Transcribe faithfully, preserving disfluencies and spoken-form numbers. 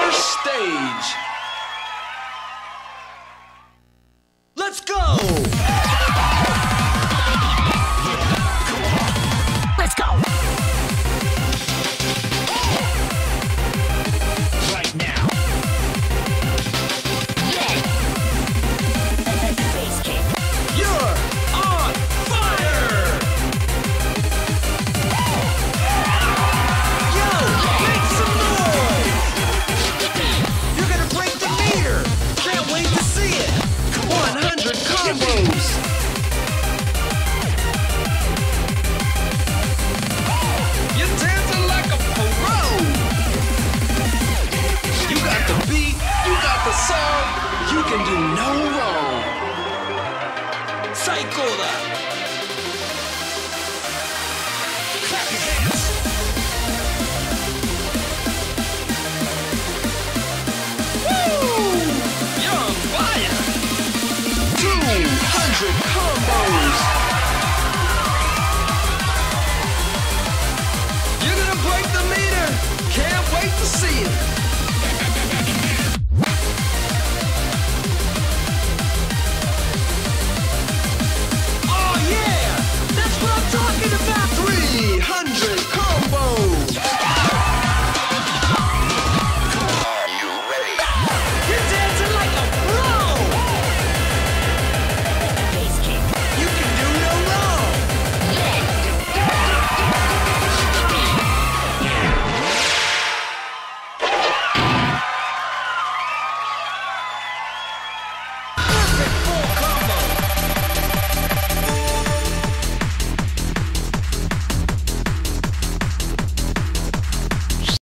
first stage. Let's go! Let's go! Right now. Yeah! Bass kick. You're on fire! Yo, make some noise! You're gonna break the meter! Can't wait to see it! one hundred combos! You're dancing like a pro! You got the beat, you got the song, you can do no wrong! 最高だ!